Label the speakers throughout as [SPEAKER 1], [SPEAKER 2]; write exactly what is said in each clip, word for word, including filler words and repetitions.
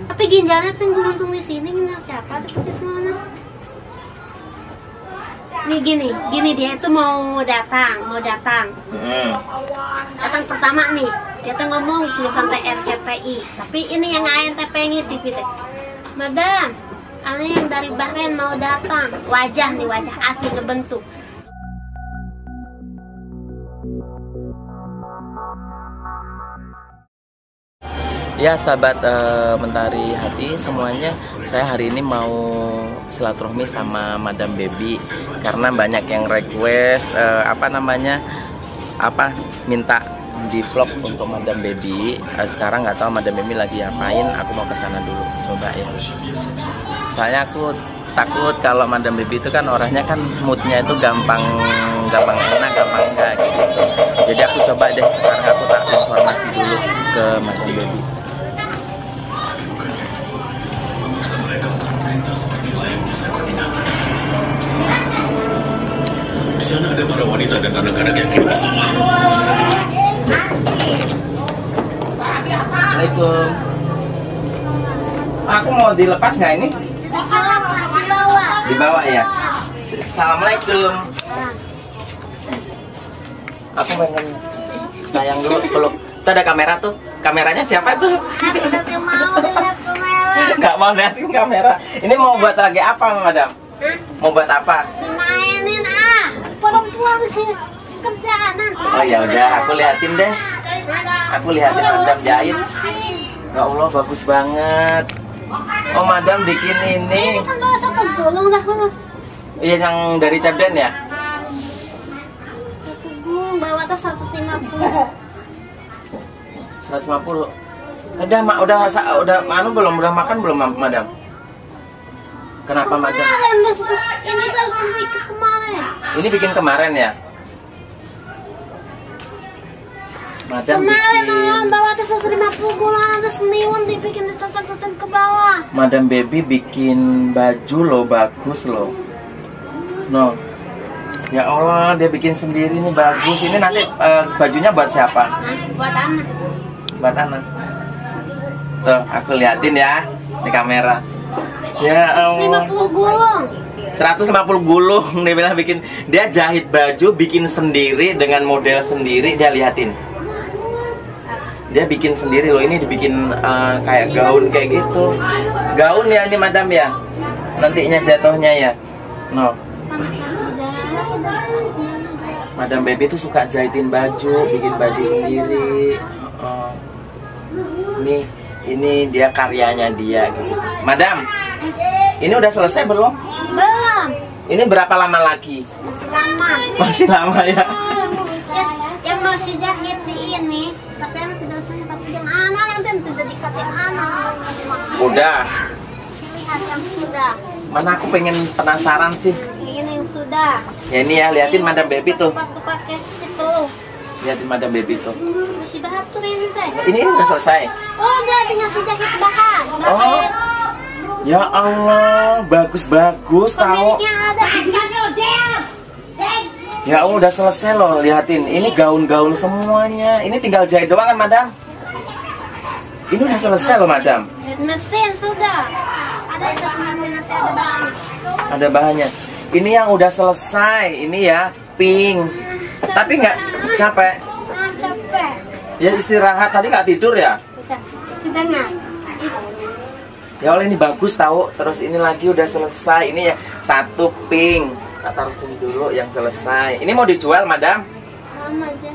[SPEAKER 1] Tapi ginjalnya kan geluntung di sini, ginjal siapa? Ada persis mana? Nih gini, gini dia itu mau datang, mau datang.
[SPEAKER 2] Hmm.
[SPEAKER 1] Datang pertama nih, dia tuh ngomong tulisan T R C T I. Tapi ini yang A N T P-nya T V T. Madam, ada yang dari Bahrain mau datang. Wajah nih, wajah asli ngebentuk.
[SPEAKER 2] Ya sahabat uh, Mentari Hati semuanya, saya hari ini mau silaturahmi sama Madam Baby karena banyak yang request uh, apa namanya apa minta di vlog untuk Madam Baby. Uh, sekarang nggak tahu Madam Baby lagi apain, aku mau ke sana dulu coba ya. Saya aku takut kalau Madam Baby itu kan orangnya kan moodnya itu gampang gampang enak gampang enggak gitu. Jadi aku coba deh sekarang aku tak informasi dulu ke Madam Baby.
[SPEAKER 3] Di sana ada para wanita dan anak-anak yang kirim salam.
[SPEAKER 2] Assalamualaikum. Aku mau dilepas nggak ini? Di bawah ya. Assalamualaikum. Aku pengen sayang dulu peluk. Itu ada kamera tuh. Kameranya siapa tuh? Nggak mau liatin kamera. Ini mau buat lagi apa, Madam? Mau buat apa?
[SPEAKER 1] Mainin ah, perempuan sih kerjaan.
[SPEAKER 2] Oh ya udah, aku liatin deh. Aku liatin Madam jahit. Ya Allah, bagus banget. Oh, Madam bikin ini.
[SPEAKER 1] Ini kan bawa satu gulung dah.
[SPEAKER 2] Iya, yang dari Cerden ya?
[SPEAKER 1] Satu gulung bawa tas seratus lima puluh.
[SPEAKER 2] seratus lima puluh. Udah, mak, udah, udah, anu belum, udah makan belum, Madam? Kenapa, Madam?
[SPEAKER 1] Kemarin, ini baru bikin kemarin.
[SPEAKER 2] Ini bikin kemarin ya? Madam
[SPEAKER 1] Kemarin
[SPEAKER 2] bikin.
[SPEAKER 1] om bawa tas seratus lima puluh gulung, ada seniwan dibikin dicocok-cocok ke bawah.
[SPEAKER 2] Madam Baby bikin baju loh, bagus loh. No. Ya Allah, dia bikin sendiri nih, bagus. Ini nanti uh, bajunya buat siapa?
[SPEAKER 1] Nah, buat anak.
[SPEAKER 2] Buat anak. Tuh, aku liatin ya di kamera. Ya Allah.
[SPEAKER 1] seratus lima puluh gulung.
[SPEAKER 2] seratus lima puluh gulung dia bilang bikin. Dia jahit baju, bikin sendiri dengan model sendiri, dia liatin. Dia bikin sendiri loh, ini dibikin uh, kayak gaun kayak gitu. Gaun ya ini Madam ya. Nantinya jatuhnya ya. No. Madam Baby tuh suka jahitin baju, bikin baju sendiri. Uh, ini ini dia karyanya dia gitu. Madam, ini udah selesai belum?
[SPEAKER 1] Belum.
[SPEAKER 2] Ini berapa lama lagi?
[SPEAKER 1] Masih lama.
[SPEAKER 2] Masih lama ya.
[SPEAKER 1] Ya, yang masih jahit di ini, tapi yang tidak usah, tapi yang anak nanti tidak dikasih anak.
[SPEAKER 2] Udah.
[SPEAKER 1] Lihat yang sudah.
[SPEAKER 2] Mana aku pengen penasaran sih.
[SPEAKER 1] Ini yang sudah.
[SPEAKER 2] Ya ini ya, liatin Madam Baby tuh.
[SPEAKER 1] Waktu pakai situ.
[SPEAKER 2] Liatin Madam Baby tuh.
[SPEAKER 1] Masih batur ini teh.
[SPEAKER 2] Ini, ini udah selesai.
[SPEAKER 1] Oh, dia tinggal si jahit bahan.
[SPEAKER 2] Oh. Ya Allah, bagus-bagus tahu.
[SPEAKER 1] Pemiliknya ada.
[SPEAKER 2] Ya Allah, udah selesai loh, liatin. Ini gaun-gaun semuanya. Ini tinggal jahit doang kan, Madam? Ini udah selesai loh, Madam.
[SPEAKER 1] Mesin sudah. Ada nanti ada bahan.
[SPEAKER 2] Ada bahannya. Ini yang udah selesai. Ini ya, pink. Tapi nggak capek.
[SPEAKER 1] Ah, capek.
[SPEAKER 2] Ya istirahat. Tadi nggak tidur ya?
[SPEAKER 1] Sudah. Sudah nggak?
[SPEAKER 2] Ya Allah, ini bagus tahu. Terus ini lagi udah selesai. Ini ya satu pink. Kita taruh sini dulu yang selesai. Ini mau dijual, Madam?
[SPEAKER 1] Sama aja.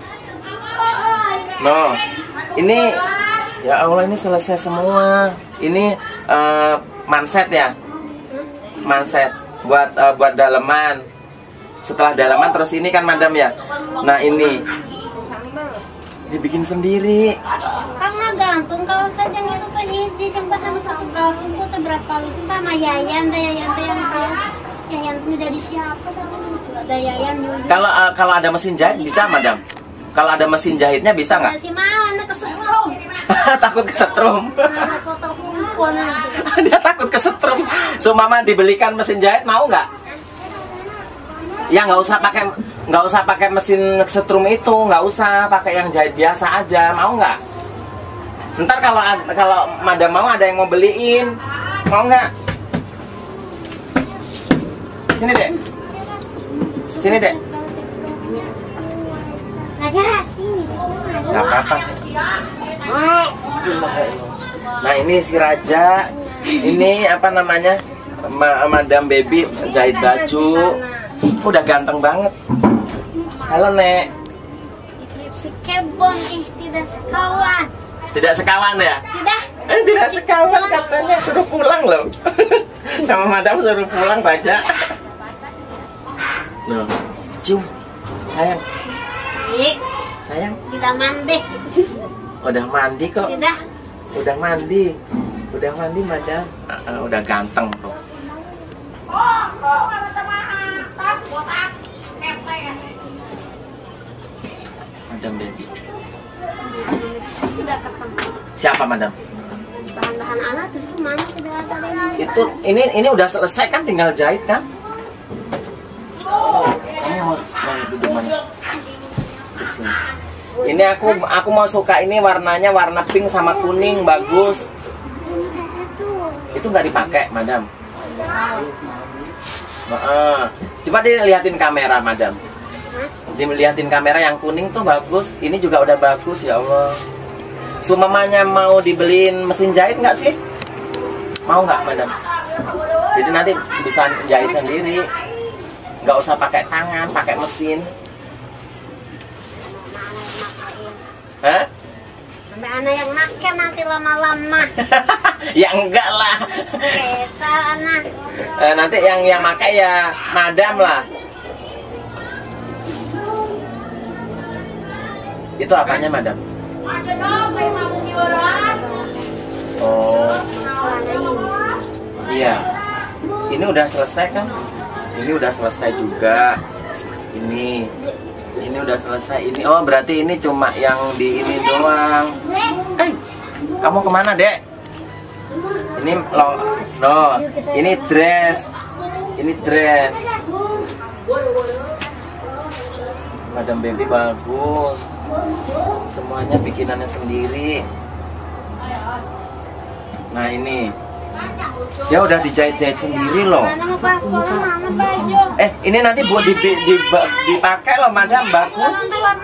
[SPEAKER 2] No. Ini ya Allah, ini selesai semua. Ini uh, manset ya? Manset buat uh, buat daleman. Setelah dalaman terus ini kan Madam ya. Nah, ini dibikin sendiri.
[SPEAKER 1] Karena gantung kalau saja itu kan hiji jembatan satu kau sungguh tuh berapa lu sama Yayan, ada Yayan teh yang tahu. Yayan tuh dari siapa sama itu ada Yayan dulu.
[SPEAKER 2] Kalau uh, kalau ada mesin jahit bisa, Madam? Kalau ada mesin jahitnya bisa nggak?
[SPEAKER 1] Masih mau anak kesetrum.
[SPEAKER 2] Takut kesetrum.
[SPEAKER 1] Nah, foto kumpul nanti.
[SPEAKER 2] Dia takut kesetrum. So Mama dibelikan mesin jahit mau nggak? Ya nggak usah pakai nggak usah pakai mesin setrum itu, nggak usah pakai yang jahit biasa aja, mau nggak? Ntar kalau kalau madam mau ada yang mau beliin, mau nggak? Sini dek, sini dek.
[SPEAKER 1] Raja, sini.
[SPEAKER 2] Nggak apa-apa. Nah ini si Raja, ini apa namanya, Ma Madam Baby jahit baju, udah ganteng banget. Halo Nek.
[SPEAKER 1] Si kebon ih tidak sekawan.
[SPEAKER 2] Tidak sekawan ya?
[SPEAKER 1] Tidak.
[SPEAKER 2] Eh tidak sekawan katanya, suruh pulang loh. Sama Madam suruh pulang Baja. Loh, cium, sayang,
[SPEAKER 1] Ih,
[SPEAKER 2] sayang.
[SPEAKER 1] tidak mandi.
[SPEAKER 2] Udah mandi kok.
[SPEAKER 1] Tidak.
[SPEAKER 2] Udah mandi, udah mandi Madam. Uh, uh, udah ganteng tuh. Madam Baby.
[SPEAKER 1] Tidak ketemu.
[SPEAKER 2] Siapa Madam?
[SPEAKER 1] Bahan-bahan anak terus mana tidak ada ini.
[SPEAKER 2] Itu ini ini udah selesai kan, tinggal jahit kan? Oh, kamu mau, mau duduk mana? Duduk sini. Ini aku aku mau suka ini warnanya warna pink sama kuning, bagus. Itu nggak dipakai, Madam. Nah, coba dilihatin kamera, Madam. Dilihatin kamera yang kuning tuh bagus. Ini juga udah bagus, ya Allah. Sumamanya mau dibeliin mesin jahit nggak sih? Mau nggak, Madam? Jadi nanti bisa jahit sendiri. Nggak usah pakai tangan, pakai mesin. Hah?
[SPEAKER 1] Sampai anak yang make nanti lama-lama.
[SPEAKER 2] Ya enggak lah.
[SPEAKER 1] Kesal anak.
[SPEAKER 2] Eh, nanti yang yang pakai ya Madam lah. Itu apanya Madam? Oh, iya. Ini udah selesai kan? Ini udah selesai juga. Ini, ini udah selesai. Ini oh berarti ini cuma yang di ini doang. Eh, kamu kemana dek? Ini lo, no, ini dress, ini dress. Madam Baby bagus. Semuanya bikinannya sendiri. Nah ini, ya udah dijahit-jahit sendiri loh.
[SPEAKER 1] Mana mau paspor, mana baju?
[SPEAKER 2] Eh ini nanti buat di, di, di, dipakai loh Madam, bagus.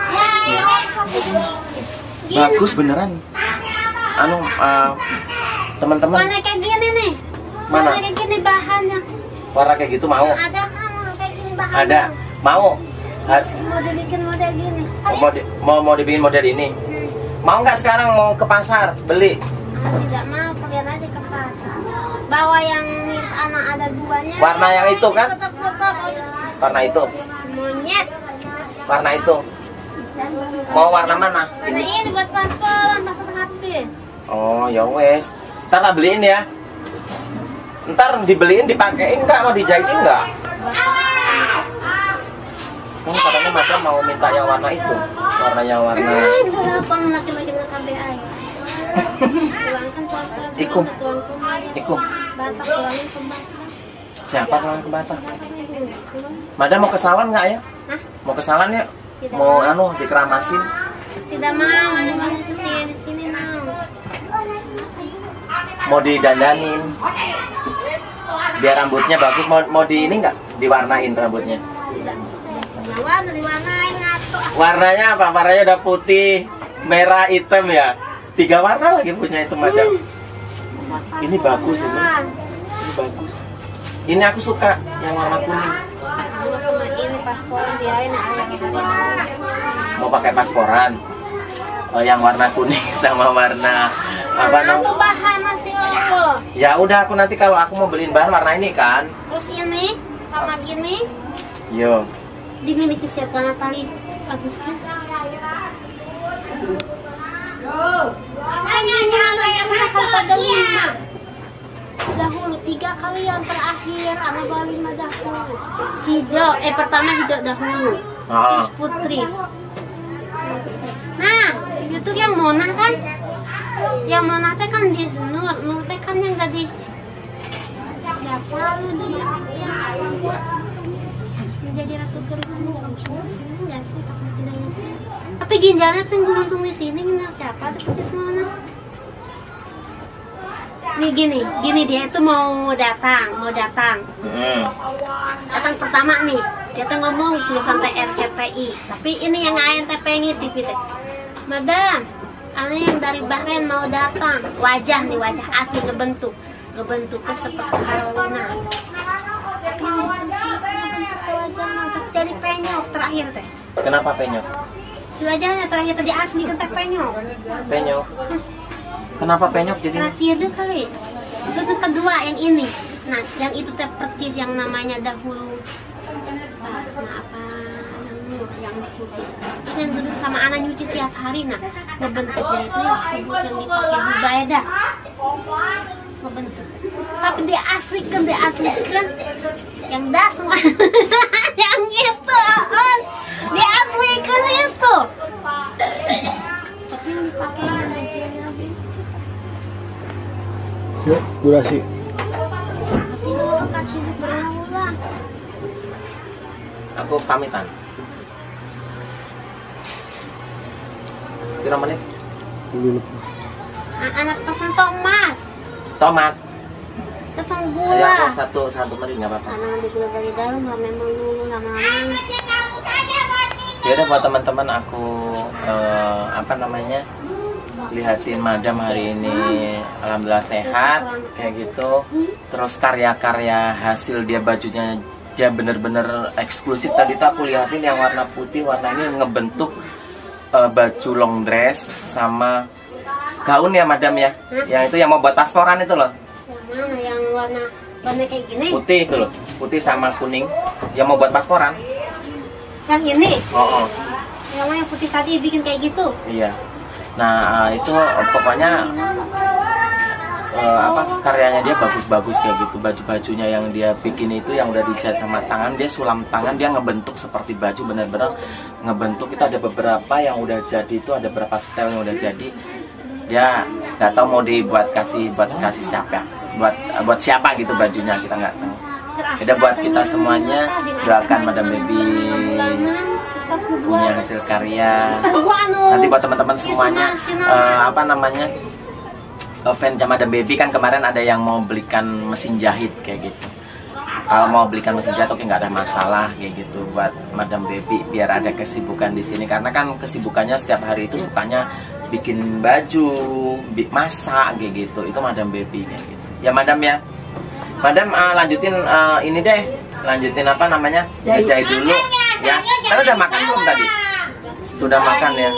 [SPEAKER 2] Bagus beneran. Anu uh, teman-teman.
[SPEAKER 1] Warna kayak gini nih.
[SPEAKER 2] Mana?
[SPEAKER 1] Warna kayak gini bahannya.
[SPEAKER 2] Warna kayak gitu mau?
[SPEAKER 1] Ada kan kayak gini bahannya.
[SPEAKER 2] Ada. Mau? Has
[SPEAKER 1] Mau dibikin model gini.
[SPEAKER 2] mau, di, mau mau dibikin model ini? Mau nggak sekarang mau ke pasar beli?
[SPEAKER 1] Ah, tidak mau, kalian aja ke pasar. Bawa yang mirip anak ada duanya.
[SPEAKER 2] Warna yang itu kan?
[SPEAKER 1] Foto-foto.
[SPEAKER 2] Warna itu.
[SPEAKER 1] Monyet.
[SPEAKER 2] Warna itu. Mau warna mana?
[SPEAKER 1] Warna ini buat paspor, paspor H P.
[SPEAKER 2] Oh ya wes. Ntar tak beliin ya. Ntar dibeliin dipakein nggak? Mau dijahitin nggak? Kan katanya Madam mau minta yang warna itu, warna yang warna.
[SPEAKER 1] Kenapa laki-laki K B A ya? Pulangkan foto.
[SPEAKER 2] Iku, iku.
[SPEAKER 1] Batak pulangin ke Batak.
[SPEAKER 2] Siapa pulang ke Batak? Madam mau ke salon nggak ya?
[SPEAKER 1] Hah?
[SPEAKER 2] Mau ke salon ya? Mau anu dikeramasin?
[SPEAKER 1] Tidak mau, hanya mau setia di sini mau.
[SPEAKER 2] Mau didandanin? Biar rambutnya bagus. Mau mau di ini nggak? Diwarnain rambutnya?
[SPEAKER 1] Tidak. Warna diwarnain ngato.
[SPEAKER 2] Warnanya apa? Warnanya udah putih, merah, hitam ya. Tiga warna lagi punya itu Madam. Ini bagus ini. Ini bagus. Ini aku suka yang warna kuning.
[SPEAKER 1] Aku sama ini pasporan biarin ayah yang hari.
[SPEAKER 2] Mau pakai pasporan. Oh, yang warna kuning sama warna apa
[SPEAKER 1] Aku
[SPEAKER 2] namanya?
[SPEAKER 1] bahan nasi opo.
[SPEAKER 2] Ya udah aku nanti kalau aku mau beliin bahan warna ini kan.
[SPEAKER 1] Terus ini sama gini
[SPEAKER 2] Yo.
[SPEAKER 1] dimiliki siapa Natali? Aku kan. Harus ada lima. Dahulu tiga kali yang terakhir sama bali lima dahulu. Hijau, eh pertama hijau dahulu.
[SPEAKER 2] Ah.
[SPEAKER 1] Terus putri. Nah, itu yang Mona kan? Yang Mona teh kan di Nur, Nur teh kan yang jadi siapa lu dia? Menjadi ratu Kristen enggak sih? Tapi ginjalnya kan geluntung di sini, ginjal siapa? Ada persis Mona. nih gini, gini dia itu mau datang, mau datang.
[SPEAKER 2] Hmm.
[SPEAKER 1] Datang pertama nih, dia tuh ngomong tulisan T R C T I. Tapi ini yang A N T P-nya T V teh. Madam, ada yang dari Bahrain mau datang. Wajah nih, wajah asli ngebentuk. Ngebentuknya seperti Carolina. Tapi yang ditulis ngebentuk wajah mantap jadi penyok terakhir teh.
[SPEAKER 2] Kenapa penyok?
[SPEAKER 1] Si wajahnya terakhir tadi asli kan teh penyok.
[SPEAKER 2] Penyok. Kenapa penyok jadi?
[SPEAKER 1] Terakhir deh kali. Terus yang kedua yang ini. Nah, yang itu teh percis yang namanya dahulu. Ah, sama apa? Yang nur, yang putih. Terus yang duduk sama anak nyuci tiap hari. Nah, ngebentuknya itu yang disebut yang dipakai Hubaida. Ngebentuk. Tapi dia asli kan, dia asli kan. Yang das semua. Yang itu, on. Dia asli kan itu. Tapi yang dipakai aja lagi.
[SPEAKER 4] Yuk, durasi.
[SPEAKER 1] Tapi orang kasih berulang.
[SPEAKER 2] Aku pamitan. Kira menit?
[SPEAKER 4] Dulu.
[SPEAKER 1] Anak pesan tomat,
[SPEAKER 2] Tomat.
[SPEAKER 1] pesan
[SPEAKER 2] Ayo
[SPEAKER 1] gula.
[SPEAKER 2] aku satu satu menit nggak apa-apa.
[SPEAKER 1] Karena ngambil gula dari dalam, nggak memang dulu lama-lama.
[SPEAKER 2] Ya udah buat teman-teman aku eh, apa namanya lihatin madam hari ini alhamdulillah sehat kayak gitu. Terus karya-karya hasil dia bajunya dia bener-bener eksklusif. Tadi tuh aku lihatin yang warna putih, warna ini ngebentuk eh, baju long dress sama gaun ya madam ya. Yang itu yang mau buat pasporan itu loh.
[SPEAKER 1] Yang mana yang warna warna kayak gini?
[SPEAKER 2] Putih itu loh, putih sama kuning yang mau buat pasporan.
[SPEAKER 1] Yang ini?
[SPEAKER 2] Oh, oh.
[SPEAKER 1] Yang mana yang putih tadi bikin kayak gitu?
[SPEAKER 2] Iya. Nah, itu pokoknya uh, apa karyanya dia bagus-bagus kayak gitu. Baju-bajunya yang dia bikin itu yang udah dijahit sama tangan, dia sulam tangan, dia ngebentuk seperti baju bener-bener ngebentuk. Itu ada beberapa yang udah jadi, itu ada beberapa style yang udah jadi. Dia nggak tahu mau dibuat kasih buat kasih siapa, buat buat siapa gitu bajunya, kita nggak tahu. Udah buat kita semuanya doakan Madam Baby punya hasil karya. Nanti buat teman-teman semuanya uh, apa namanya uh, fans Madam Baby kan kemarin ada yang mau belikan mesin jahit kayak gitu. Kalau mau belikan mesin jahit oke nggak ada masalah kayak gitu buat Madam Baby biar ada kesibukan di sini karena kan kesibukannya setiap hari itu sukanya bikin baju, masak kayak gitu. Itu Madam Baby kayak gitu. Ya Madam ya. Madam uh, lanjutin uh, ini deh, lanjutin apa namanya jahit dulu ya. Tapi udah makan belum tadi? Sudah makan ya.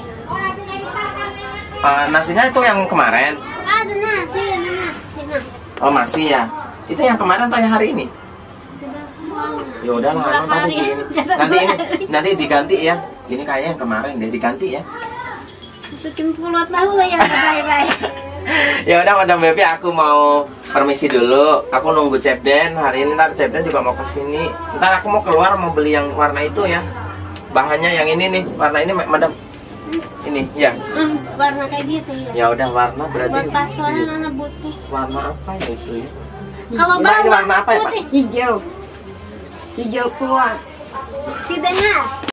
[SPEAKER 2] Uh, nasinya itu yang kemarin?
[SPEAKER 1] Ada nasi, ada nasi.
[SPEAKER 2] Oh masih ya. Itu yang kemarin tanya hari ini? Ya udah lah, nanti ini, nanti ini, nanti diganti ya. Ini kayaknya yang kemarin deh diganti ya.
[SPEAKER 1] Masukin puluhan tahu lah ya, bye-bye.
[SPEAKER 2] Ya udah Madam Baby, aku mau permisi dulu. Aku nunggu Cepden hari ini. Ntar Cepden juga mau kesini. Ntar aku mau keluar mau beli yang warna itu ya. Bahannya yang ini nih, warna ini Madam. Ini ya.
[SPEAKER 1] Hmm, warna kayak gitu ya.
[SPEAKER 2] Ya udah warna berarti.
[SPEAKER 1] Buat pasporan mana butuh.
[SPEAKER 2] Warna apa ya itu ya?
[SPEAKER 1] Kalau
[SPEAKER 2] Mbak, ini
[SPEAKER 1] bawang
[SPEAKER 2] warna apa ya Pak?
[SPEAKER 1] putih.
[SPEAKER 4] Hijau. Hijau tua.
[SPEAKER 1] Si dengar.